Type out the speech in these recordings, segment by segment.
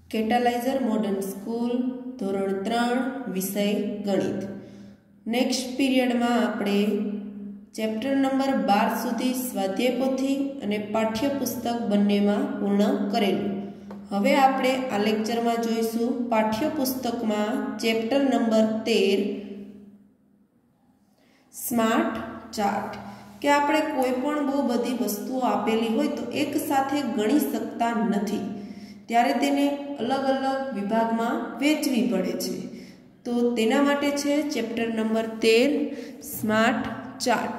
કેટાલાઇઝર modern school ધોરણ 3 વિષય ગણિત। નેક્સ્ટ પીરિયડમાં આપણે ચેપ્ટર નંબર 12 સુધી સ્વાધ્યાય પોથી અને પાઠ્યપુસ્તક બંનેમાં પૂર્ણ કરેલું। હવે આપણે આ લેક્ચરમાં જોઈશું પાઠ્યપુસ્તકમાં ચેપ્ટર નંબર 13 સ્માર્ટ ચાર્ટ કે આપણે કોઈ પણ બહુ બધી વસ્તુઓ આપેલી હોય તો એક સાથે ગણી શકતા નથી, ત્યારે તેને અલગ અલગ વિભાગમાં વહેંચવી પડે છે। તો તેના માટે છે chapter number 13 smart chart.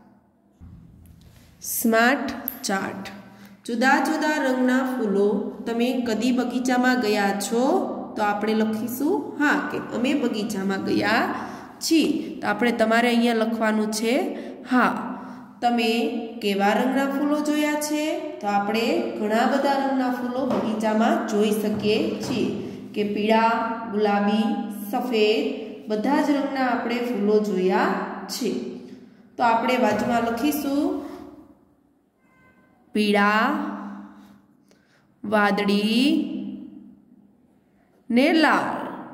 Smart chart. જુદા જુદા રંગના ફૂલો તમે કદી બગીચામાં ગયા છો? તો આપણે લખીશું હા કે અમે બગીચામાં ગયા છીએ। તો આપણે તમારે અહીંયા લખવાનું છે હા। તમે કેવા રંગના ફૂલો જોયા છે? તો આપણે ઘણા બધા રંગના ફૂલો બગીચામાં જોઈ શકીએ છીએ કે પીળા, ગુલાબી, સફેદ બધા જ રંગના આપણે ફૂલો જોયા છે। તો આપણે બાજુમાં લખીશું પીળા, વાદળી ને લાલ।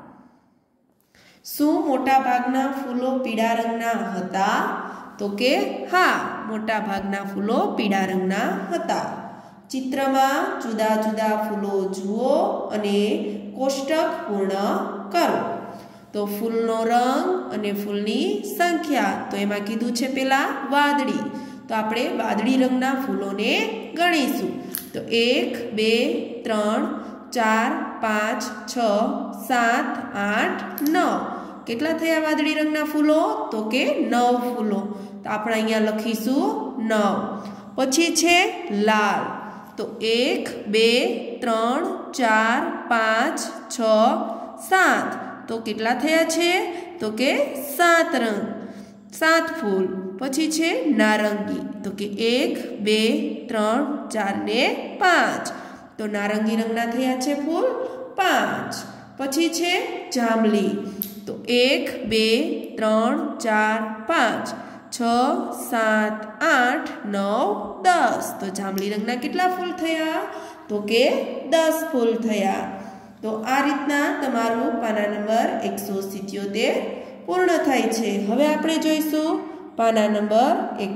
શું મોટા ભાગના ફૂલો પીળા રંગના હતા? તો કે હા, મોટા ભાગના ફૂલો પીળા રંગના હતા। ચિત્રમાં જુદા જુદા ફૂલો જુઓ અને કોષ્ટક પૂર્ણ કરો। તો ફૂલનો રંગ અને ફૂલની સંખ્યા, તો એમાં કીધું છે પેલા વાદળી, તો આપણે વાદળી રંગના ફૂલોને ગણીશું। તો 1 2 3 4 5 6 7 8 9 કેટલા થયા વાદળી રંગના ફૂલો? તો કે 9 ફૂલો। તો આપણે અહીંયા લખીશું 9। પછી છે લાલ, તો 1 2 3 4 5 6 7 તો કેટલા થયા છે? તો કે 7 રંગ 7 ફૂલ। પછી છે નારંગી, તો કે 1 2 3 4 ને 5 તો નારંગી રંગના થયા છે ફૂલ 5। પછી છે જાંબલી, તો 1 2 3 4 5 6 7 8 9 10 તો જાંબલી રંગના કેટલા ફૂલ થયા? તો કે 10 ફૂલ થયા। તો આ રીતના તમારું પાના નંબર 177 પૂર્ણ થાય છે। હવે આપણે જોઈશું પાના નંબર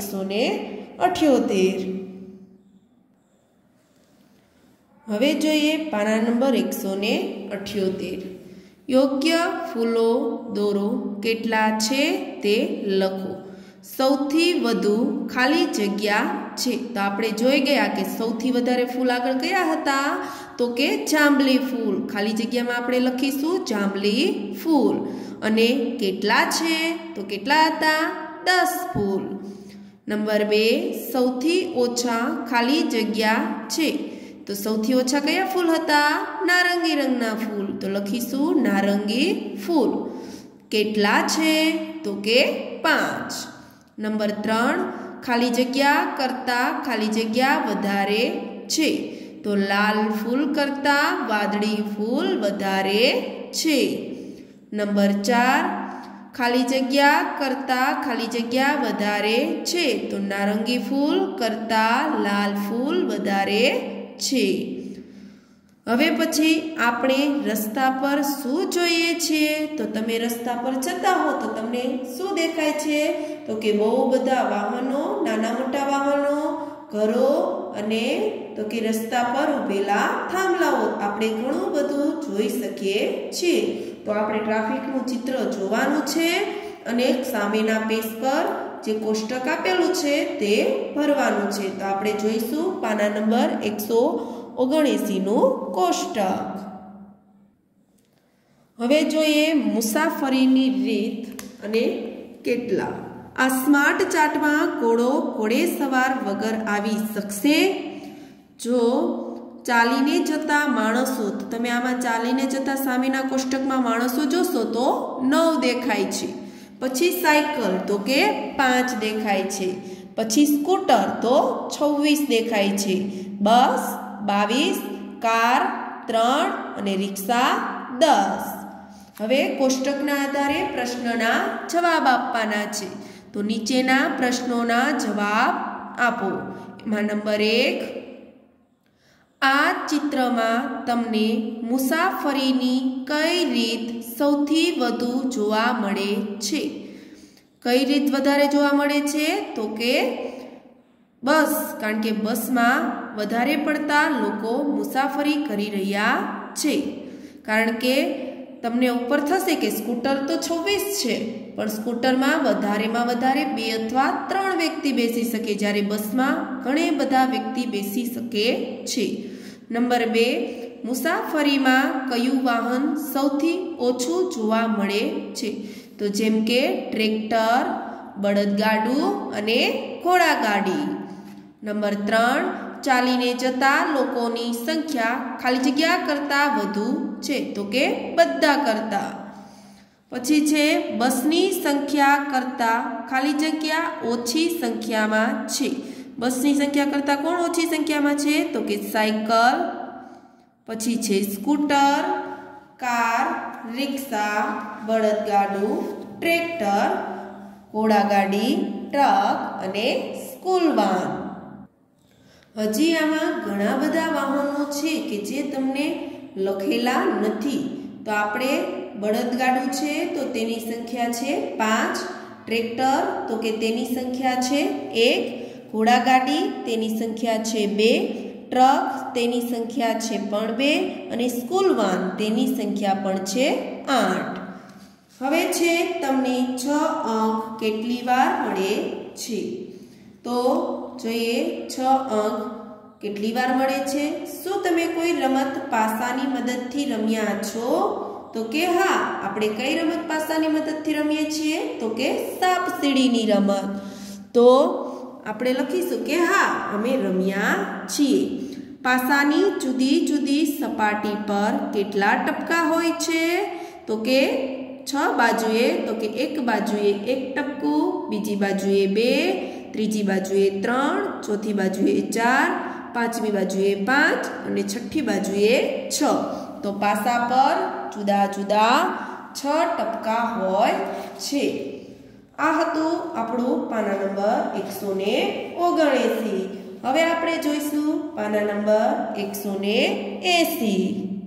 178। હવે જોઈએ પાના નંબર 178। યોગ્ય ફૂલો દોરો, કેટલા છે તે લખો। સૌથી વધુ ખાલી જગ્યા છે, તો આપણે જોઈ ગયા કે સૌથી વધારે ફૂલ આગળ કયા હતા? તો કે જાંબલી ફૂલ। ખાલી જગ્યામાં આપણે લખીશું જાંબલી ફૂલ। અને કેટલા છે? તો કેટલા હતા? 10 ફૂલ। નંબર 2 સૌથી ઓછા ખાલી જગ્યા છે, તો સૌથી ઓછા કયા ફૂલ હતા? નારંગી રંગના ફૂલ, તો લખીશું નારંગી ફૂલ। કેટલા છે? તો કે 5। નંબર 3 ખાલી જગ્યા કરતા ખાલી જગ્યા વધારે છે, તો લાલ ફૂલ કરતા વાદળી ફૂલ વધારે છે। નંબર 4 ખાલી જગ્યા કરતા ખાલી જગ્યા વધારે છે, તો નારંગી ફૂલ કરતા લાલ ફૂલ વધારે છે। હવે પછી આપણે રસ્તા પર શું જોઈએ છીએ? તો તમે રસ્તા પર જતા હો તો તમને શું દેખાય છે? તો કે બહુ બધા વાહનો, નાના મોટા વાહનો, ઘરો અને તો કે રસ્તા પર ઉભેલા થાંભલાઓ આપણે ઘણું બધું જોઈ શકીએ છીએ। તો આપણે ટ્રાફિકનું ચિત્ર જોવાનું છે અને સામેના પેજ પર જે કોષ્ટક આપેલું છે તે ભરવાનું છે। તો આપણે જોઈશું પાના નંબર 179 નું કોષ્ટક। હવે જોઈએ મુસાફરીની રીત અને કેટલા। આ સ્માર્ટ ચાર્ટમાં ઘોડો ઘોડે સવાર વગર આવી શકશે? જો ચાલીને જતા માણસો, તો તમે આમાં ચાલીને જતા સામેના કોષ્ટકમાં માણસો જોશો તો 9 દેખાય છે। પછી સાયકલ, તો કે 5 દેખાય છે। પછી સ્કૂટર, તો 26 દેખાય છે। બસ 22, કાર 3 અને રિક્ષા 10। હવે કોષ્ટકના આધારે પ્રશ્નના જવાબ આપવાના છે। તો નીચેના પ્રશ્નોના જવાબ આપો। એમાં નંબર 1 આ ચિત્રમાં તમને મુસાફરીની કઈ રીત સૌથી વધુ જોવા મળે છે? કઈ રીત વધારે જોવા મળે છે? તો કે બસ, કારણ કે બસમાં વધારે પડતા લોકો મુસાફરી કરી રહ્યા છે. કારણ કે તમને ઉપર થશે કે સ્કૂટર તો 26 છે, પણ સ્કૂટરમાં વધારેમાં વધારે 2 અથવા 3 વ્યક્તિ બેસી શકે, જ્યારે બસમાં ઘણા બધા વ્યક્તિ બેસી શકે છે. નંબર 2, મુસાફરીમાં કયું વાહન સૌથી ઓછું જોવા મળે છે? તો જેમ કે ટ્રેક્ટર, બળદગાડું અને ઘોડાગાડી. નંબર 3, ચાલીને જતા લોકોની સંખ્યા ખાલી જગ્યા કરતાં વધુ છે, તો કે બધા કરતાં. પછી છે બસની સંખ્યા કરતાં ખાલી જગ્યા ઓછી સંખ્યામાં છે. બસની સંખ્યા કરતાં કોણ ઓછી સંખ્યામાં છે? તો કે સાયકલ, પછી છે સ્કૂટર, કાર, રિક્ષા, બળદગાડું, ટ્રેક્ટર, ઘોડાગાડી, ટ્રક અને સ્કૂલ વાન. હજી આમાં ઘણા બધા વાહનો છે કે જે તમને લખેલા નથી. તો આપણે બળદગાડું છે તો તેની સંખ્યા છે 5, ટ્રેક્ટર તો કે તેની સંખ્યા છે 1, ઘોડાગાડી તેની સંખ્યા છે 2, ટ્રક તેની સંખ્યા છે પણ 2 અને સ્કૂલ વાન તેની સંખ્યા પણ છે 8. હવે છે તમને 6 અંક કેટલી વાર મળે છે? તો જોઈએ 6 અંક કેટલી વાર મળે છે. શું તમે કોઈ રમત પાસાની મદદથી રમ્યા છો? તો કે હા, આપણે કઈ રમત પાસાની મદદથી રમીએ છીએ? તો કે સાપ સીડીની રમત. તો આપણે લખીશું કે હા, અમે રમ્યા છીએ. પાસાની જુદી જુદી સપાટી પર કેટલા ટપકા હોય છે? તો કે 6 બાજુએ, તો કે એક બાજુએ 1 ટપકું, બીજી બાજુએ 2, ત્રીજી બાજુએ 3, ચોથી બાજુએ 4, પાંચમી બાજુએ 5 અને છઠ્ઠી બાજુએ 6. તો પાસા પર જુદા જુદા 6 ટપકા હોય છે. આ હતું આપણું પાના નંબર 179. હવે આપણે જોઈશું પાના નંબર 180.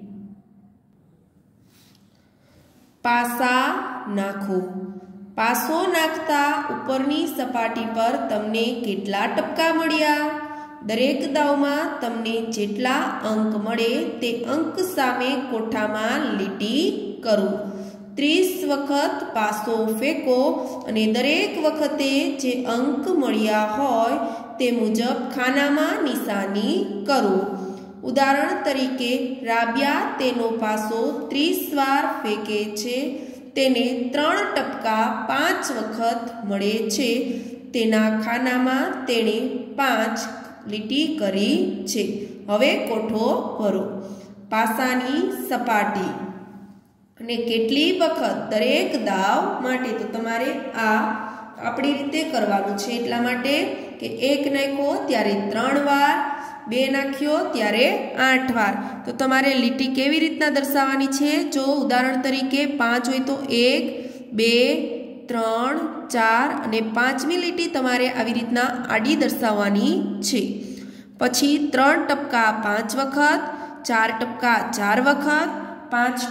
પાસા નાખો. પાસો નાખતા ઉપરની સપાટી પર તમને કેટલા ટપકા મળ્યા? દરેક દાવમાં તમને જેટલા અંક મળે તે અંક સામે કોઠામાં લીટી કરો. 30 વખત પાસો ફેંકો અને દરેક વખતે જે અંક મળ્યા હોય તે મુજબ ખાનામાં નિશાની કરો. ઉદાહરણ તરીકે રાબિયા તેનો પાસો 30 વાર ફેંકે છે. તેને 3 ટપકા 5 વખત મળે છે. તેના ખાનામાં તેણે 5 લીટી કરી છે. હવે કોઠો ભરો. પાસાની સપાટી અને કેટલી વખત દરેક દાવ માટે. તો તમારે આ આપણી રીતે કરવાનું છે, એટલા માટે કે 1 નાખ્યો ત્યારે 3 વાર, 2 નાખ્યો ત્યારે 8 વાર. તો તમારે લીટી કેવી રીતના દર્શાવવાની છે? જો ઉદાહરણ તરીકે 5 હોય તો 1, 2, 3, 4 અને 5મી લીટી તમારે આવી રીતના આડી દર્શાવવાની છે. પછી 3 ટપકા 5 વખત, 4 ટપકા 4 વખત, 5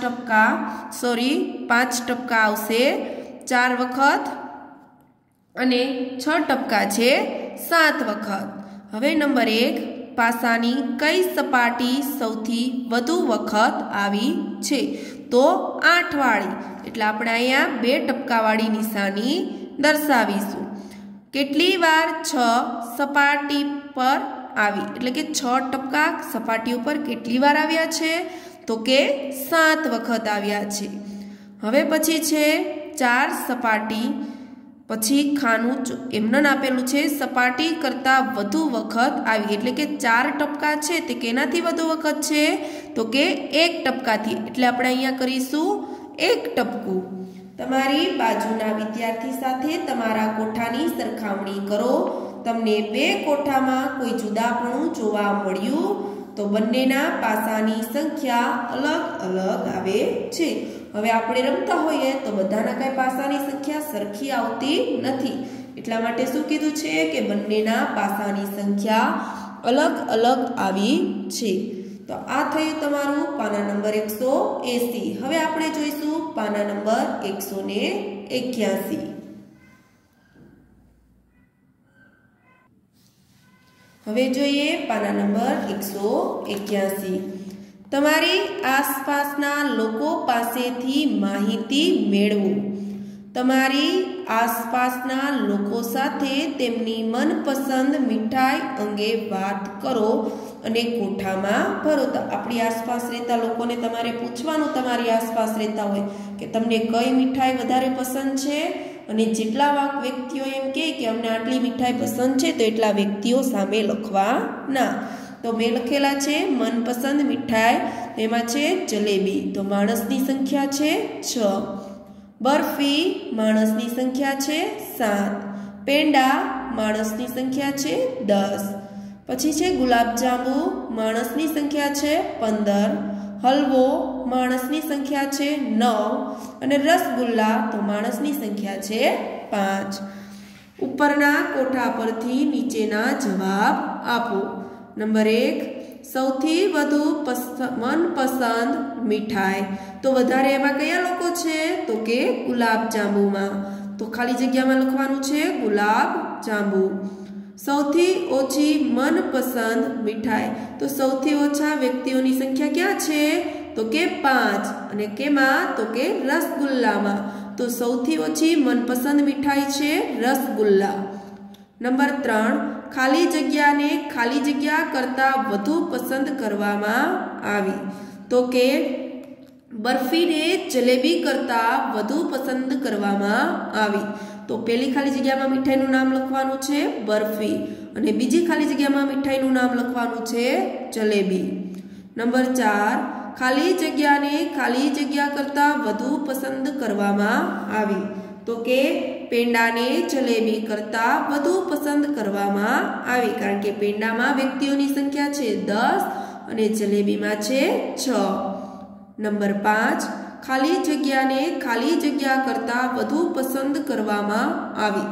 ટપકા આવશે 4 વખત અને 6 ટપકા છે 7 વખત. હવે નંબર 1, પાસાની કઈ સપાટી સૌથી વધુ વખત આવી છે? તો 8 વાળી. એટલે આપણે અહીંયા 2 ટપકાવાળી નિશાની દર્શાવીશું. કેટલી વાર 6 સપાટી પર આવી? એટલે કે 6 ટપકા સપાટી ઉપર કેટલી વાર આવ્યા છે? તો કે 7 વખત આવ્યા છે. હવે પછી છે 4 સપાટી, પછી ખાનું એમને આપેલું છે સપાટી કરતાં વધુ વખત આવી. એટલે કે 4 ટપકા છે તે કેનાથી વધુ વખત છે? તો કે 1 ટપકાથી. એટલે આપણે અહીંયા કરીશું 1 ટપકું. તમારી બાજુના વિદ્યાર્થી સાથે તમારા કોઠાની સરખામણી કરો. તમને 2 કોઠામાં કોઈ જુદાપણું જોવા મળ્યું તો બંનેના પાસાની સંખ્યા અલગ અલગ આવે છે. હવે આપણે રમતા હોઈએ તો બધાના કઈ પાસાની સંખ્યા સરખી આવતી નથી. એટલા માટે શું કીધું છે કે બંનેના પાસાની સંખ્યા अलग अलग आवी छे। तो आ थयुं तमारुं पाना नंबर 180। हवे आपणे जोईशुं पाना नंबर 181। हवे जोईए पाना नंबर 181। तमारी आसपासना लोको पासेथी माहिती मेळवो। तमारी आसपासना लोको साथे तेमनी मनपसंद मिठाई अंगे वात करो अने कोठामां भरो। तो आपणी आसपास रहता लोकोने तमारे पूछवानुं, तमारी आसपास रहता होय के तमने कई मिठाई वधारे पसंद छे અને જેટલા વ્યક્તિઓ એમ કહે કે અમને આટલી મિઠાઈ પસંદ છે તો એટલા વ્યક્તિઓ સામે લખવાના। તો મેં લખેલા છે મનપસંદ મિઠાઈ, એમાં છે જલેબી, તો માણસની સંખ્યા છે 6। બરફી માણસની સંખ્યા છે 7। પેંડા માણસની સંખ્યા છે 10। પછી છે ગુલાબજાંબુ માણસની સંખ્યા છે 15। हलवो माणसनी संख्या छे 9 अने रसगुल्ला तो माणसनी संख्या छे 5। उपरना कोठा परथी नीचेना जवाब आपो। नंबर 1 सौथी वधु मनपसंद मिठाई, तो वधारे एमां कया लोको छे तो के गुलाबजांबुमां, तो खाली जग्यामां लखवानुं छे गुलाबजांबु। सौथी ओछी मनपसंद मिठाई, तो सौथी ओछा व्यक्तिओनी संख्या क्या छे तो के 5 अने केमां तो के रसगुल्लामां, तो सौथी ओछी मनपसंद मिठाई छे रसगुल्ला। नंबर 3 खाली जग्याने खाली जग्या करता वधु पसंद करवामां आवी, तो के बर्फी ने जलेबी करता वधु पसंद करवामां आवी। तो पहली खाली जग्यामां मिठाईनुं नाम लखवानुं छे बर्फी अने बीजी खाली जग्यामां मिठाईनुं नाम लखवानुं छे जलेबी। नंबर 4 खाली जग्याने खाली जग्या करता वधु पसंद करवामां आवी, तो के पेंडाने जलेबी करता वधु पसंद करवामां आवी, कारण के पेंडामां व्यक्तिओनी संख्या छे 10 अने जलेबीमां छे 6। नंबर 5 खाली जग्याने खाली जग्या करता वधु पसंद करवामां आवी,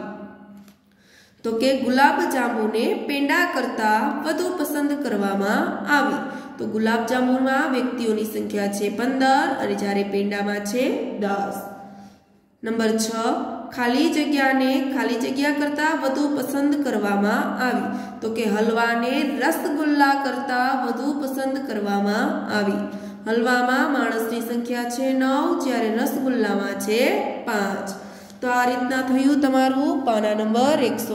तो के गुलाबजांबुने पेंडा करता वधु पसंद करवामां आवी, तो गुलाबजांबुमां व्यक्तिओनी संख्या छे 15 अने ज्यारे पेंडामां छे 10। नंबर 6 खाली जग्याने खाली जग्या करता वधु पसंद करवामां आवी, तो के हलवाने रसगुल्ला करता वधु पसंद करवामां आवी। हलवामां माणसनी संख्या छे 9 ज्यारे रसगुल्लामां छे 5। तो आ रीतना थयुं तमारुं पाना नंबर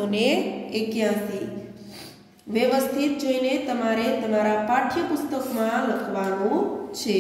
181। व्यवस्थित जोईने तमारे तमारा पाठ्यपुस्तकमां लखवानुं छे।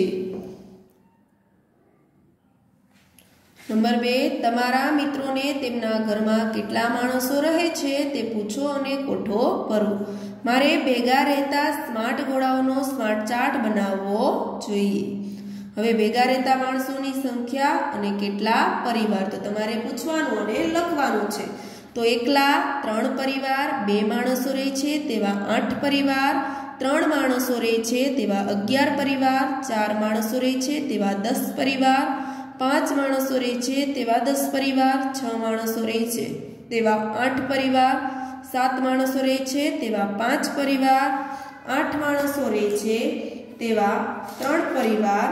नंबर 2 तमारा मित्रोने तेमना घरमां केटला माणसो रहे छे ते पूछो अने कोठो भरो। मारे भेगा रहता स्मार्ट घोड़ाओनो स्मार्ट चार्ट बनाववो जोईए। हवे भेगा रहता माणसोनी संख्या अने केटला परिवार, तो तमारे पूछवानुं अने लखवानुं छे। तो एकला 3 परिवार, 2 माणसो रहे छे तेवा 8 परिवार, 3 माणसो रहे छे तेवा 11 परिवार, 4 माणसो रहे छे तेवा 10 परिवार, 5 माणसो रहे छे तेवा 10 परिवार, 6 माणसो रहे छे तेवा 8 परिवार, 7 माणसो रहे छे तेवा 5 परिवार, 8 माणसो रहे छे तेवा 3 परिवार,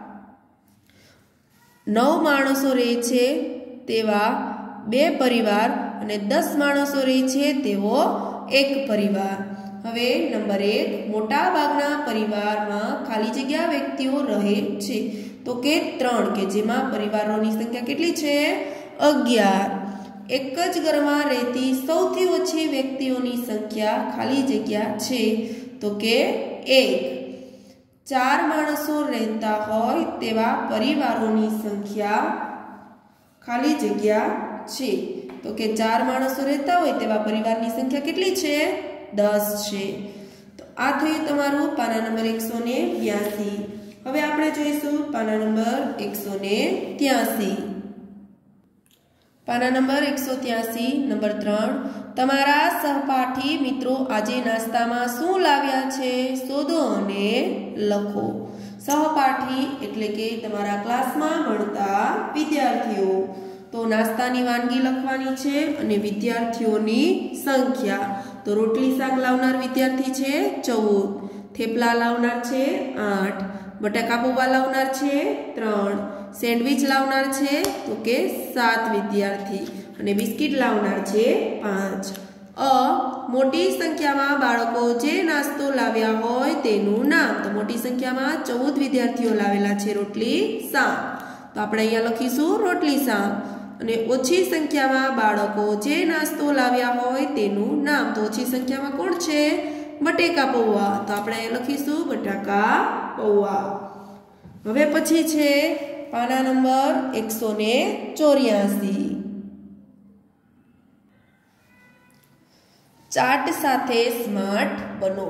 9 माणसो रहे छे तेवा 2 परिवार अने 10 माणसो रहे छे तेवो 1 परिवार। हवे नंबर 1 मोटा भागना परिवारमां खाली जग्या व्यक्तिओ रहे छे, तो के 3 के जेमां परिवारोनी संख्या केटली छे 11। एक ज घरमां रहती सौथी ओછી व्यक्तिओनी संख्या खाली जग्या छे, तो के 1। 4 माणसो रहता होय तेवा परिवारोनी संख्या खाली जग्या छे, तो के 4 माणसो रहता होय तेवा परिवारनी संख्या केटली छे 10 छे। तो आ थयुं तमारुं पाना नंबर 182। हवे आपणे जोईशुं पाना नंबर 183। पाना नंबर 183 नंबर 3 तमारा सहपाठी मित्रों आजे नास्तामां शुं लाव्या छे शोधो अने लखो। सहपाठी एटले के तमारा क्लासमां भणता विद्यार्थीओ, तो नास्तानी वानगी लखवानी छे अने विद्यार्थीओनी संख्या। तो रोटली शाक लावनार विद्यार्थी छे 14, थेपला लावनार छे 8, बटाका पौवा लावनार छे 3, सेन्डविच लावनार छे तो के 7 विद्यार्थी अने बिस्किट लावनार छे 5। मोटी संख्या में बाळको जे नास्तो लाव्या होय तेनुं नाम, तो मोटी संख्या में 14 विद्यार्थीओ लावेला छे रोटली शाक, तो आपणे अहींया लखीशुं रोटली शाक। अने ओછી संख्या में बाळको जे नास्तो लाव्या होय तेनुं नाम, तो ओછી संख्या में कोण छे? बटेका पौवा, तो आपणे अहींया लखीशुं बटाका पौवा। हवे पछी छे पाना नंबर 184। चार्ट साथे स्मार्ट बनो।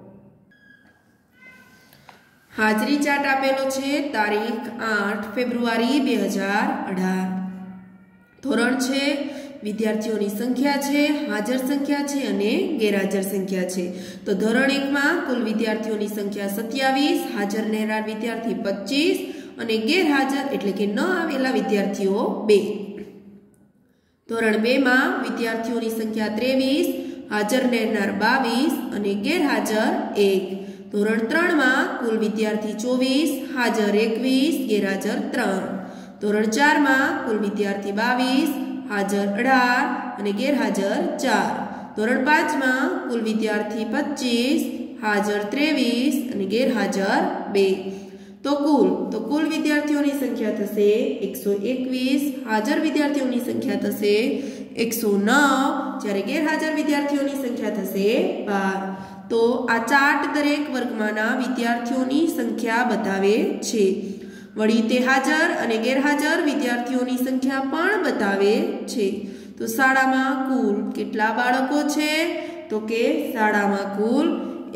हाजरी चार्ट आपेलो छे तारीख 8 फेब्रुआरी 2018। धोरण छे, विद्यार्थीओनी संख्या छे, हाजर संख्या छे अने गैरहाजर संख्या छे। तो धोरण 1 में कुल विद्यार्थीओनी संख्या 27, हाजर રહેનાર विद्यार्थी 25 अने गैरहाजर एटले के न आवेला विद्यार्थीओ 2। धोरण 2 में विद्यार्थीओनी संख्या 23, हाजर રહેનાર 22 अने गैरहाजर 1। धोरण 3 में कुल विद्यार्थी 24, हाजर 21, गैरहाजर 3। धोरण 4 में कुल विद्यार्थी 22, हाजर 18 अने गैरहाजर 4। धोरण 5 में कुल विद्यार्थी 25, हाजर 23 अने गैरहाजर 2। तो कुल विद्यार्थीओनी संख्या थशे 121, हाजर विद्यार्थीओनी संख्या थशे 109, ज्यारे गैरहाजर विद्यार्थीओनी संख्या थशे 12। तो आ चार्ट दरेक वर्गमांना विद्यार्थीओनी संख्या बतावे छे। वળી તે हाजर अने गैरहाजर विद्यार्थीओनी संख्या पण बतावे छे। तो शाळामां कुल केटला बाळको छे? तो के शाळामां कुल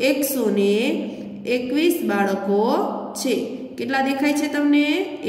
121 बाळको छे। केटला देखाय छे तमने?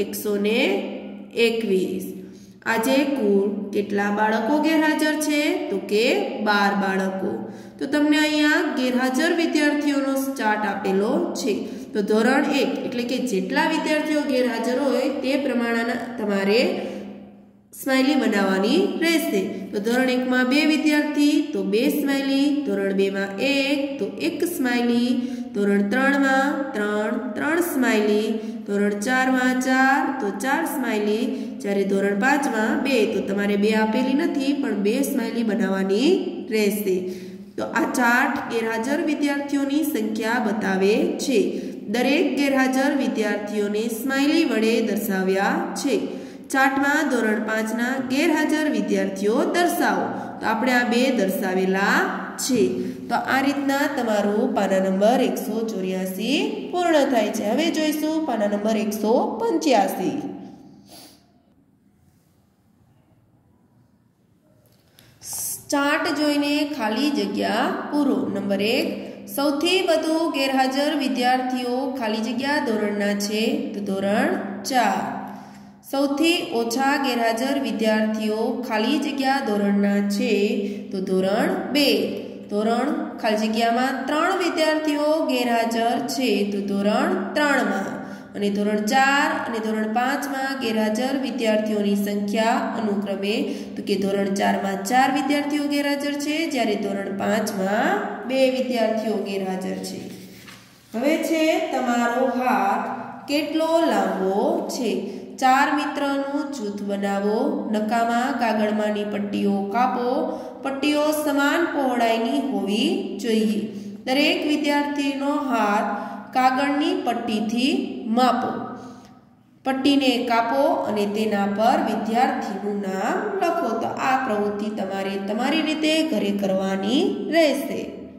121। आजे कुल केटला बाळको गैरहाजर छे? तो के 12 बाळको। तो तमने अहींया गैरहाजर विद्यार्थीओनो चार्ट आपेलो छे। तो धोरण 1 एटले के जेटला विद्यार्थीओ गैरहाजर होय ते प्रमाणेना तमारे स्माइली बनाववानी रहेशे। तो धोरण 1 में 2 विद्यार्थी तो 2 स्माइली, धोरण 2 में 1 तो 1 स्माइली, धोरण 3 में 3 स्माइली, धोरण 4 में 4 तो 4 स्माइली, ज्यारे धोरण 5 में 2 तो तमारे 2 आपेली नथी पण 2 स्माइली बनाववानी रहेशे। तो आ चार्ट गैरहाजर विद्यार्थीओनी संख्या बतावे छे। दरेक गैरहाजर विद्यार्थीओने स्माइली वडे दर्शाव्या छे। चार्ट में धोरण 5 ना गैरहाजर विद्यार्थीओ दर्शावो। तो आपणे आ 2 दर्शावेला छे। तो आ रीतना तमारो पाना नंबर 184 पूर्ण थाय छे। हवे जोईशुं पाना नंबर 185। चार्ट जोईने खाली जग्या पूरो। नंबर 1, सौथी वधु गैरहाजर विद्यार्थीओ खाली जग्या धोरणना छे तो धोरण 4। सौथी ओछा गैरहाजर विद्यार्थीओ खाली जग्या धोरणना छे तो धोरण 2। धोरण खाली जग्या में 3 विद्यार्थीओ गैरहाजर छे तो धोरण 3 में। અને ધોરણ 4 અને ધોરણ 5 માં ગેરહાજર વિદ્યાર્થીઓની સંખ્યા અનુક્રમે તો કે ધોરણ 4 માં 4 વિદ્યાર્થીઓ ગેરહાજર છે જ્યારે ધોરણ 5 માં 2 વિદ્યાર્થીઓ ગેરહાજર છે। હવે છે તમારો હાથ કેટલો લાંબો છે। 4 મિત્રોનું જૂથ બનાવો। નકામા કાગળમાંની પટ્ટીઓ કાપો। પટ્ટીઓ સમાન પહોળાઈની હોવી જોઈએ। દરેક વિદ્યાર્થીનો હાથ કાગળની પટ્ટીથી मापो। पट्टीने कापो अने तेना पर विद्यार्थीनुं नाम लखो। तो आ प्रवृत्ति तमारे तमारी रीते घरे करवानी रहेशे।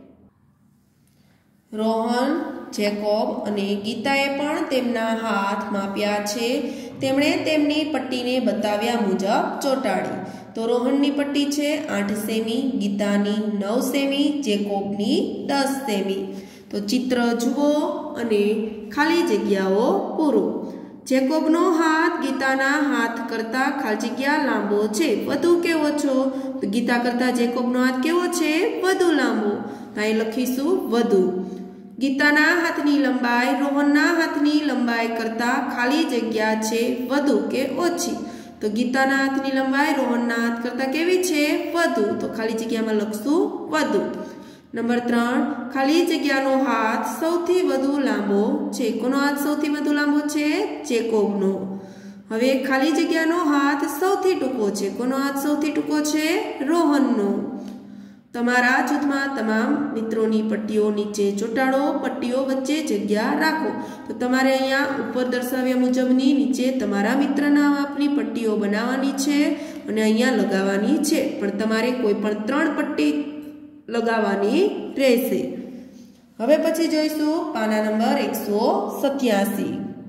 रोहन, जेकोब अने गीताए पण तेमना हाथ माप्या छे। तेमणे तेमनी पट्टीने बताव्या मुजब ચોટાડી। तो रोहननी पट्टी छे 8 सेमी, गीतानी 9 सेमी, जेकोबनी 10 सेमी। तो चित्र जुओ अने खाली जग्याओ पूरो। जेकोबनो हाथ गीताना हाथ करता खाली जग्या लांबो छे। वधु केवो छो? तो गीता करता जेकोबनो हाथ केवो छे? वधु लांबो। तो अहीं लखीशुं वधु। गीताना हाथनी लंबाई रोहनना हाथनी लंबाई करता खाली जग्या छे वधु के ओછી। तो गीताना हाथनी लंबाई रोहनना हाथ करता केवी छे? वधु। तो खाली जग्यामां लखशुं वधु। नंबर 3 खाली जग्यानो हाथ सौथी वधु लांबो छे। कोनो हाथ सौथी वधु लांबो छे? चेकोबनो। हवे खाली जग्यानो हाथ सौथी टूंको छे। कोनो हाथ सौथी टूंको छे? रोहननो। तमारा जूथमां तमाम मित्रोनी पट्टीओ नीचे ચોંટાડો, पट्टीओ वच्चे जग्या राखो। तो तमारे अहींया उपर दर्शाव्या मुजबनी नीचे तमारा मित्रना मापनी पट्टीओ बनाववानी छे अने अहींया लगाववानी छे, पण तमारे कोईपण 3 पट्टी लगाववानी रहेशे। हवे पछी जोईशुं पाना नंबर 187।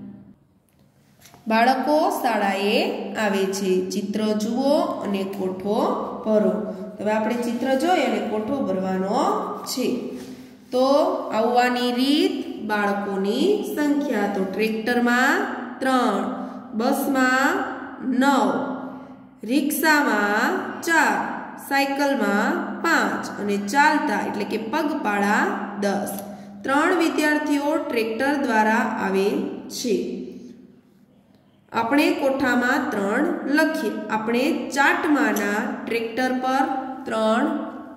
बाळको शाळाए आवे छे। चित्र जुओ अने कोठो भरो। तो आपणे चित्र जोई अने कोठो भरवानो छे। तो आववानी रीत, बाळकोनी संख्या। तो ट्रेक्टर में 3, बस में 9, रिक्शा में 4, साइकल में 5 अने चालता एटले के पगपाळा 10। 3 विद्यार्थीओ ट्रेक्टर द्वारा आवे छे। अपने कोठा में 3 लखीए। अपने चाटमाना ट्रेक्टर पर 3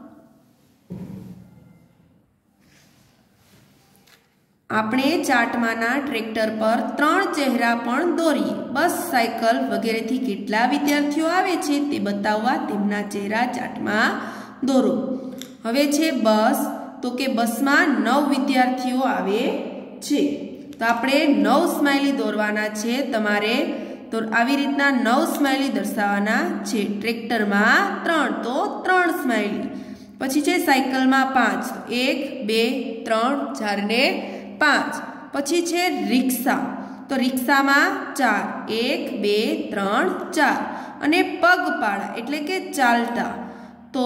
આપણે ચાર્ટમાંના ટ્રેક્ટર પર 3 ચહેરા પણ દોરીએ। બસ, સાયકલ વગેરેથી કેટલા વિદ્યાર્થીઓ આવે છે તે બતાવવા તેમના ચહેરા ચાર્ટમાં દોરો। હવે છે બસ, તો કે બસમાં 9 વિદ્યાર્થીઓ આવે છે। તો આપણે 9 સ્માઇલી દોરવાના છે તમારે। તો આવી રીતના 9 સ્માઇલી દર્શાવવાના છે। ટ્રેક્ટરમાં 3 તો 3 સ્માઇલી। પછી છે સાયકલમાં 5 તો 1 2 3 4 ને 5। પછી છે રિક્ષા, તો રિક્ષામાં 4 1 2 3 4 અને પગપાળા એટલે કે ચાલતા, તો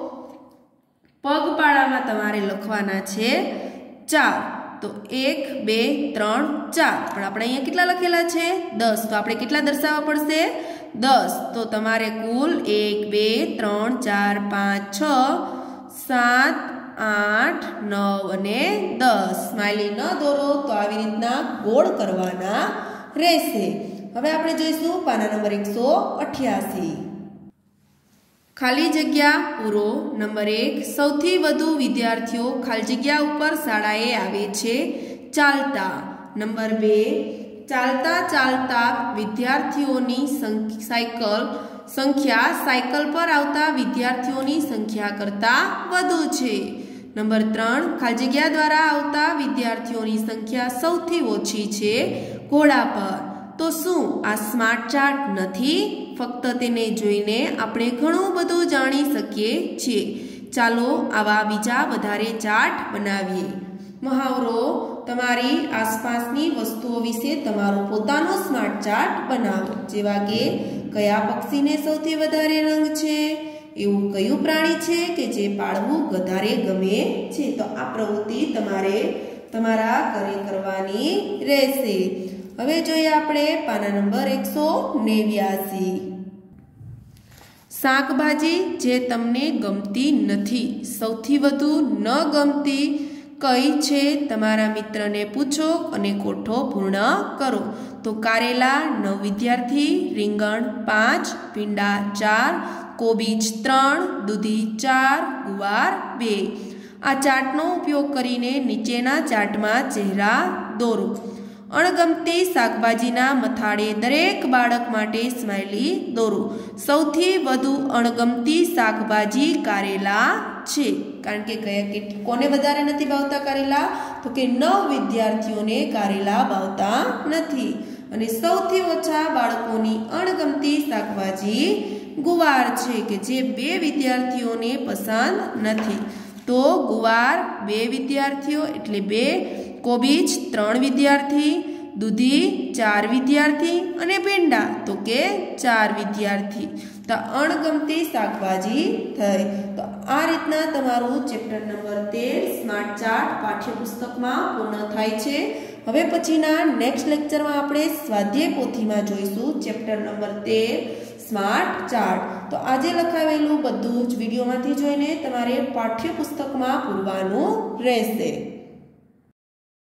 પગપાળામાં તમારે લખવાના છે 4। तो 1 2 3 4 पण આપણે અહીંયા કેટલા લખેલા છે 10। तो આપણે કેટલા દર્શાવવા પડશે 10। तो તમારે કુલ 1 2 3 4 5 6 7 8 9 અને 10 સ્માઇલી ન દોરો તો આવી રીતના ગોળ કરવાના રહેશે। હવે આપણે જોઈશું પાના નંબર 188। खाली जग्या पूरो। नंबर 1 सौथी वधु विद्यार्थीओ खाली जग्या उपर शाळाए आवे छे चालता। नंबर 2 चालता चालता विद्यार्थीओनी साइकल संख्या साइकल पर आवता विद्यार्थीओनी संख्या करता वधु छे। नंबर 3 खाली जग्या द्वारा आवता विद्यार्थीओनी संख्या सौथी ओછી छे घोड़ा पर। तो शुं आ स्मार्ट चार्ट नथी? फक्त तेने जोईने आपणे घणुं बधुं जाणी सकीए छीए। चालो आवा बीजा वधारे चार्ट बनावीए। मुहावरो, तमारी आसपासनी वस्तुओं विषे तमारो पोतानो स्मार्ट चार्ट बनावो। जेवा के कया पक्षीने सौथी वधारे रंग छे, एवुं कयुं प्राणी छे के जे पाळवुं वधारे गमे छे। तो आ प्रवृत्ति तमारे तमारा घरे करवानी रहेशे। હવે જોઈએ આપણે પાના નંબર 189। શાકભાજી જે તમને ગમતી નથી, સૌથી વધુ ન ગમતી કઈ છે તમારા મિત્રને પૂછો અને કોઠો પૂર્ણ કરો। તો કારેલા 9 વિદ્યાર્થી, રીંગણ 5, ભીંડા 4, કોબીજ 3, દૂધી 4, ગુવાર 2। આ ચાર્ટનો ઉપયોગ કરીને નીચેના ચાર્ટમાં ચહેરા દોરો। अणगमती शाकभाजीना मथाड़े दरेक बाळक माटे स्माइली दोरो। सौथी वधु अणगमती शाकभाजी कारेला छे, कारण के कोने वधारे नथी भावता कारेला? तो के 9 विद्यार्थीओने कारेला भावता नथी। अने सौथी ओछा बाळकोनी अणगमती शाकभाजी गुवार छे के जे 2 विद्यार्थीओने पसंद नथी। तो गुवार 2 विद्यार्थीओ एटले 2, कोबीज 3 विद्यार्थी, दूधी 4 विद्यार्थी अने भींडा तो के 4 विद्यार्थी। तो अणगमती शाकभाजी थई। तो आ रीतना तमारू चेप्टर नंबर 13 स्मार्ट चार्ट पाठ्यपुस्तक में पूर्ण थाय छे। हवे पछीना नेक्स्ट लेक्चर में आपणे स्वाध्याय पोथी में जोईशुं चेप्टर नंबर 13 स्मार्ट चार्ट। तो आजे लखावेलुं बधुं ज विडियो मांथी जोईने तमारे पाठ्यपुस्तक में पूरवानुं रहेशे।